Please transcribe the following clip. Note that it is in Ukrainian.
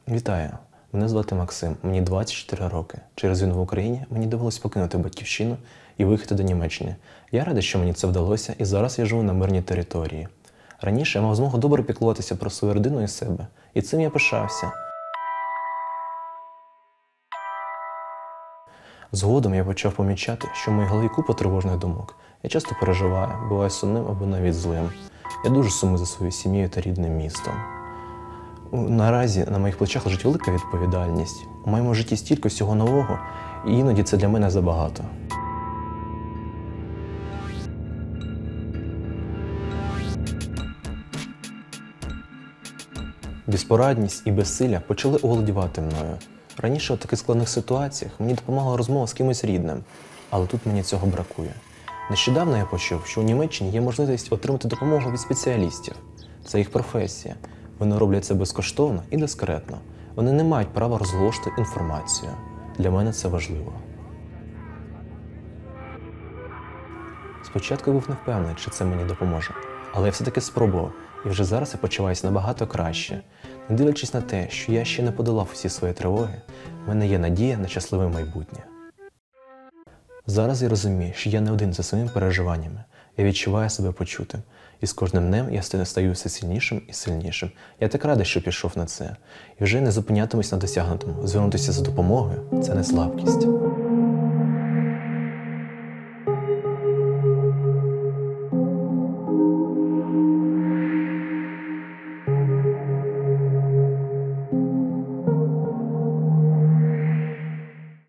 Вітаю! Мене звати Максим, мені 24 роки. Через війну в Україні мені довелось покинути батьківщину і виїхати до Німеччини. Я радий, що мені це вдалося, і зараз я живу на мирній території. Раніше я мав змогу добре піклуватися про свою родину і себе, і цим я пишався. Згодом я почав помічати, що в моїй голові купа тривожних думок. Я часто переживаю, буваю сумним або навіть злим. Я дуже сумую за свою сім'ю та рідним містом. Наразі на моїх плечах лежить велика відповідальність. У моєму житті стільки всього нового, і іноді це для мене забагато. Безпорадність і безсилля почали оволодівати мною. Раніше у таких складних ситуаціях мені допомагала розмова з кимось рідним, але тут мені цього бракує. Нещодавно я почув, що у Німеччині є можливість отримати допомогу від спеціалістів. Це їх професія. Вони роблять це безкоштовно і дискретно. Вони не мають права розголошувати інформацію. Для мене це важливо. Спочатку я був не впевнений, чи це мені допоможе. Але я все-таки спробував, і вже зараз я почуваюся набагато краще. Не дивлячись на те, що я ще не подолав всі свої тривоги, в мене є надія на щасливе майбутнє. Зараз я розумію, що я не один за своїми переживаннями. Я відчуваю себе почутим. І з кожним днем я стаю все сильнішим і сильнішим. Я так радий, що пішов на це. І вже не зупинятимусь на досягнутому. Звернутися за допомогою – це не слабкість.